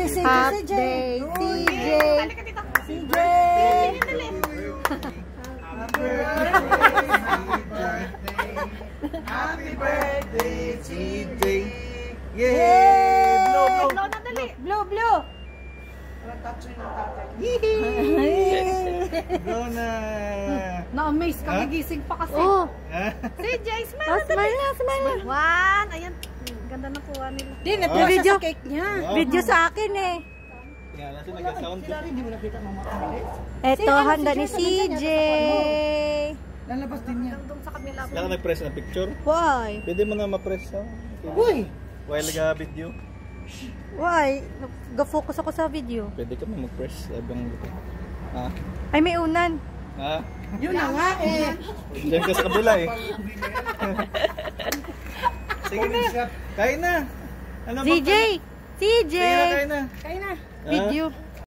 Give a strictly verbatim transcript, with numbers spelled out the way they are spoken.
si C J. Happy C J. C J. Happy birthday, C J. Yay! Blow, blow. Blow na dali. Blue, blue. Blow na. Na-amaze ka, gigising pa kasi. Oh. C J, smile Oh, na dali. smile na, smile na. One. Ayan. Ganda ng kuha nila. Di, natuwa siya Video. sa cake niya. Video sa akin eh. Yan, nasa nag-sound ko. Hindi mo nakita mama. Eto, handa ni C J. Lalabas din niya. Doon sa kabila. Wala ka nag-press na picture? Why? Pwede mo na ma-press ha? Uy! While nag-video? Why? Ga-focus ako sa video. Pwede ka mo mag-press habang ha? Ay, may unan. Ha? Yun na nga eh. Diyan ka sa kabila eh. Sige na. Kain na. Ano C J! C J! Sige na, kain na. Kaya na. Ha? Video.